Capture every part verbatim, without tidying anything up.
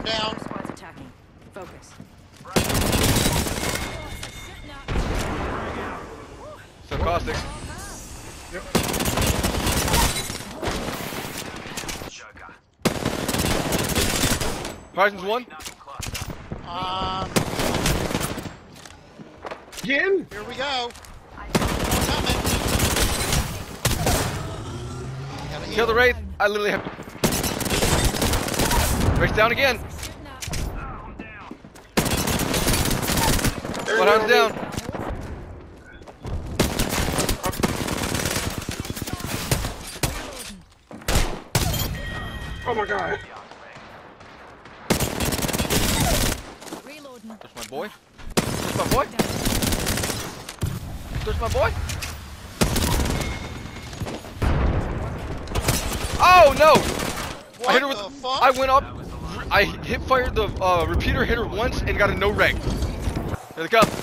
down. Squad's attacking. Focus. So caustic. Yep. Horizon's one. Um, Again? here we go. Coming. Gotta Kill heal. the Wraith. I literally have. Wraith down again. One hundred down. Oh my god. There's my boy. There's my boy. There's my boy. Oh no! What I hit her the with. fuck? I went up. I hit fired the uh, repeater, hit her once, and got a no reg. Here they come.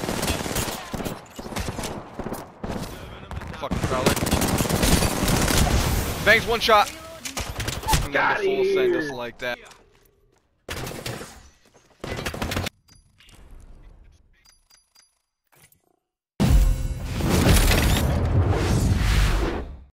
Fucking Prowler. Bangs one shot. I'm gonna full send us like that.